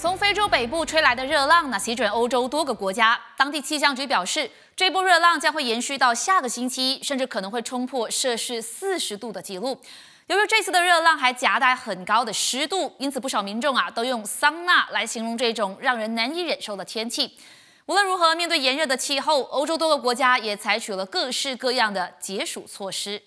从非洲北部吹来的热浪席卷欧洲多个国家，当地气象局表示，这波热浪将会延续到下个星期，甚至可能会冲破摄氏40度的纪录。由于这次的热浪还夹带很高的湿度，因此不少民众都用桑拿来形容这种让人难以忍受的天气。无论如何，面对炎热的气候，欧洲多个国家也采取了各式各样的解暑措施。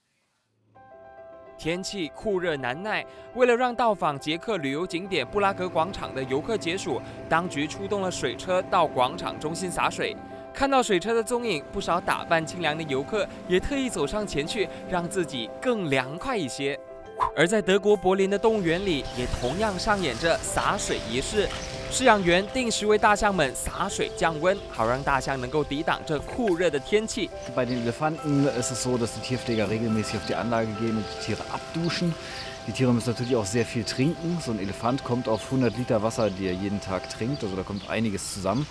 天气酷热难耐，为了让到访捷克旅游景点布拉格广场的游客解暑，当局出动了水车到广场中心洒水。看到水车的踪影，不少打扮清凉的游客也特意走上前去，让自己更凉快一些。而在德国柏林的动物园里，也同样上演着洒水仪式。 饲养员定时为大象们洒水降温，好让大象能够抵挡这酷热的天气。 Bei den Elefanten ist es so, dass die Tierpfleger regelmäßig auf die Anlage gehen und die Tiere abduschen. Die Tiere müssen natürlich auch sehr viel trinken. So ein Elefant kommt auf 100 Liter Wasser, die er jeden Tag trinkt. Also da kommt einiges zusammen.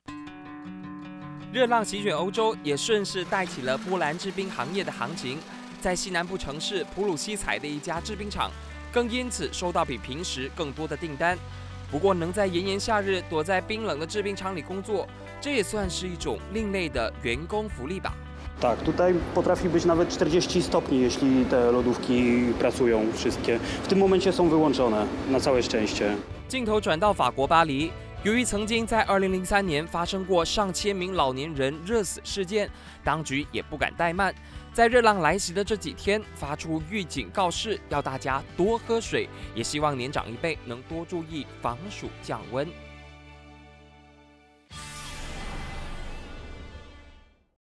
热浪席卷欧洲，也顺势带起了波兰制冰行业的行情。在西南部城市普鲁西采的一家制冰厂，更因此收到比平时更多的订单。 不过，能在炎炎夏日躲在冰冷的制冰厂里工作，这也算是一种另类的员工福利吧。 Tak, tutaj potrafi być nawet 40 stopni, jeśli te lodówki pracują wszystkie. W tym momencie są wyłączone, na całe szczęście. 镜头转到法国巴黎，由于曾经在2003年发生过上千名老年人热死事件，当局也不敢怠慢。 在热浪来袭的这几天，发出预警告示，要大家多喝水，也希望年长一辈能多注意防暑降温。